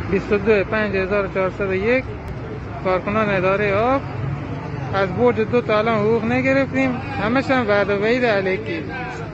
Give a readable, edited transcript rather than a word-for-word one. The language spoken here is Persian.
22/5401 کارکنان اداره آب. از برج 2 تا الان حقوق نگرفتیم، همش هم وعده و وعید علیکی.